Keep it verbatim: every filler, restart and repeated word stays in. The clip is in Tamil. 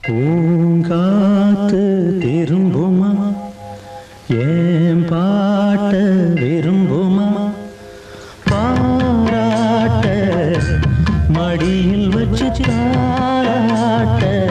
பூங்காத்து திரும்புமா ஏன் பாட்ட விரும்புமா பாராட்ட மடியில் வச்சு தாராட்ட